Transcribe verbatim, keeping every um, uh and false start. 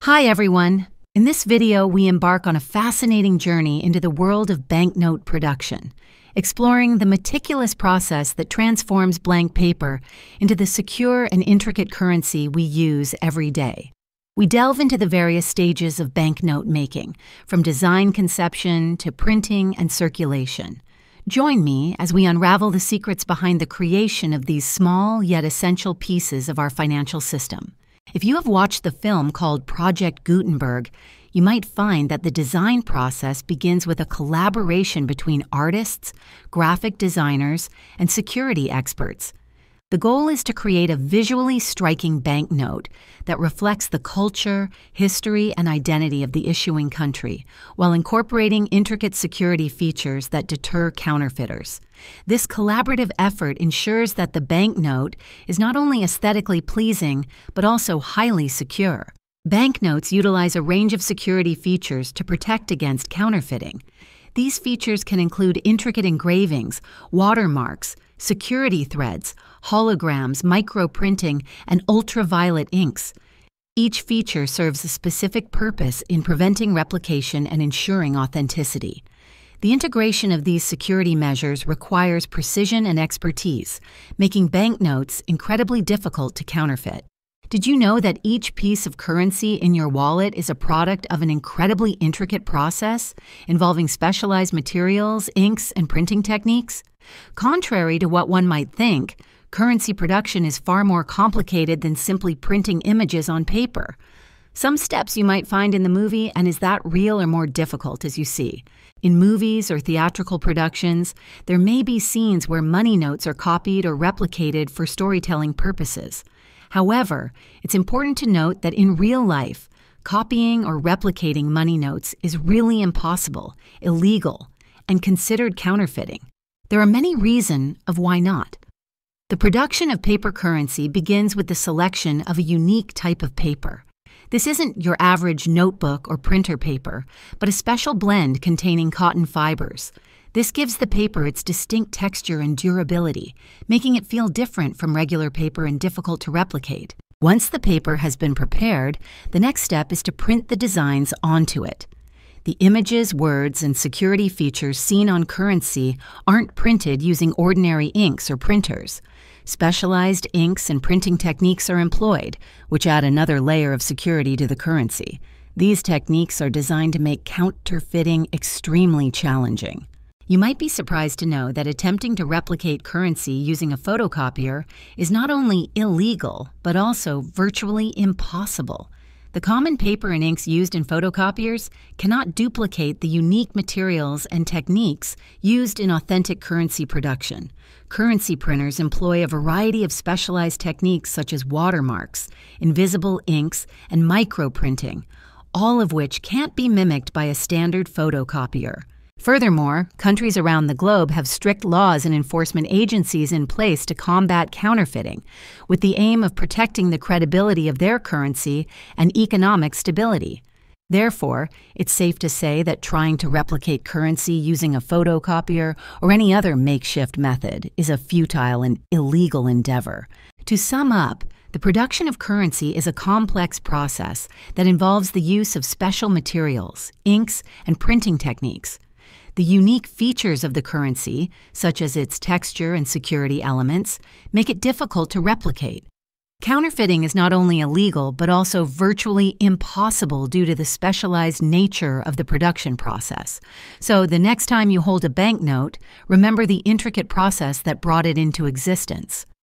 Hi everyone! In this video, we embark on a fascinating journey into the world of banknote production, exploring the meticulous process that transforms blank paper into the secure and intricate currency we use every day. We delve into the various stages of banknote making, from design conception to printing and circulation. Join me as we unravel the secrets behind the creation of these small yet essential pieces of our financial system. If you have watched the film called Project Gutenberg, you might find that the design process begins with a collaboration between artists, graphic designers, and security experts. The goal is to create a visually striking banknote that reflects the culture, history, and identity of the issuing country, while incorporating intricate security features that deter counterfeiters. This collaborative effort ensures that the banknote is not only aesthetically pleasing, but also highly secure. Banknotes utilize a range of security features to protect against counterfeiting. These features can include intricate engravings, watermarks, security threads, holograms, microprinting, and ultraviolet inks. Each feature serves a specific purpose in preventing replication and ensuring authenticity. The integration of these security measures requires precision and expertise, making banknotes incredibly difficult to counterfeit. Did you know that each piece of currency in your wallet is a product of an incredibly intricate process involving specialized materials, inks, and printing techniques? Contrary to what one might think, currency production is far more complicated than simply printing images on paper. Some steps you might find in the movie, and is that real or more difficult as you see? In movies or theatrical productions, there may be scenes where money notes are copied or replicated for storytelling purposes. However, it's important to note that in real life, copying or replicating money notes is really impossible, illegal, and considered counterfeiting. There are many reasons of why not. The production of paper currency begins with the selection of a unique type of paper. This isn't your average notebook or printer paper, but a special blend containing cotton fibers. This gives the paper its distinct texture and durability, making it feel different from regular paper and difficult to replicate. Once the paper has been prepared, the next step is to print the designs onto it. The images, words, and security features seen on currency aren't printed using ordinary inks or printers. Specialized inks and printing techniques are employed, which add another layer of security to the currency. These techniques are designed to make counterfeiting extremely challenging. You might be surprised to know that attempting to replicate currency using a photocopier is not only illegal, but also virtually impossible. The common paper and inks used in photocopiers cannot duplicate the unique materials and techniques used in authentic currency production. Currency printers employ a variety of specialized techniques such as watermarks, invisible inks, and microprinting, all of which can't be mimicked by a standard photocopier. Furthermore, countries around the globe have strict laws and enforcement agencies in place to combat counterfeiting, with the aim of protecting the credibility of their currency and economic stability. Therefore, it's safe to say that trying to replicate currency using a photocopier or any other makeshift method is a futile and illegal endeavor. To sum up, the production of currency is a complex process that involves the use of special materials, inks, and printing techniques. The unique features of the currency, such as its texture and security elements, make it difficult to replicate. Counterfeiting is not only illegal, but also virtually impossible due to the specialized nature of the production process. So the next time you hold a banknote, remember the intricate process that brought it into existence.